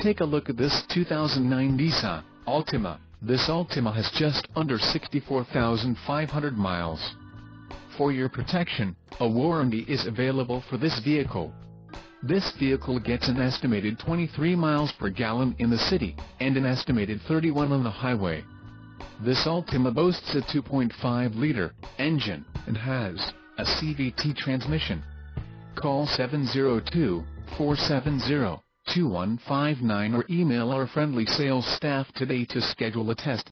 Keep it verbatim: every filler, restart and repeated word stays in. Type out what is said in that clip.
Take a look at this two thousand nine Nissan Altima. This Altima has just under sixty-four thousand five hundred miles. For your protection, a warranty is available for this vehicle. This vehicle gets an estimated twenty-three miles per gallon in the city, and an estimated thirty-one on the highway. This Altima boasts a two point five liter engine, and has a C V T transmission. Call seven zero two, four seven zero, two one five nine or email our friendly sales staff today to schedule a test